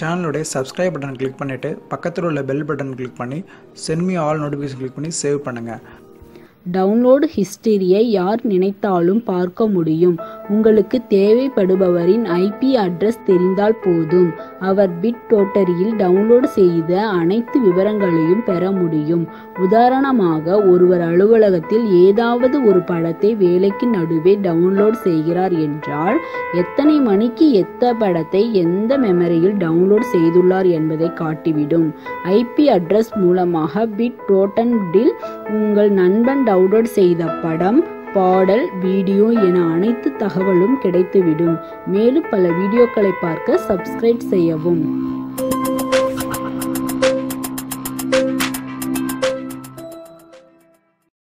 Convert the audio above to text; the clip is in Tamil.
சேனலுடைய சப்ஸ்கிரைப் பட்டன் கிளிக் பண்ணிவிட்டு பக்கத்தில் உள்ள பெல் பட்டன் கிளிக் பண்ணி send me all notification click பண்ணி சேவ் பண்ணுங்கள். டவுன்லோட் ஹிஸ்டரியை யார் நினைத்தாலும் பார்க்க முடியும். உங்களுக்கு தேவைப்படுபவரின் ஐபி அட்ரஸ் தெரிந்தால் போதும். அவர் பிட்டோட்டரியில் டவுன்லோட் செய்த அனைத்து விவரங்களையும் பெற முடியும். உதாரணமாக, ஒருவர் அலுவலகத்தில் ஏதாவது ஒரு படத்தை வேலைக்கு நடுவே டவுன்லோட் செய்கிறார் என்றால் எத்தனை மணிக்கு எந்த படத்தை எந்த மெமரியில் டவுன்லோட் செய்துள்ளார் என்பதை காட்டிவிடும். ஐபி அட்ரஸ் மூலமாக பிட்டோட்டரில் உங்கள் நண்பன் டவுன்லோட் செய்த படம், பாடல், வீடியோ என அனைத்து தகவலும் கிடைத்துவிடும். மேலும் பல வீடியோக்களை பார்க்க சப்ஸ்கிரைப் செய்யவும்.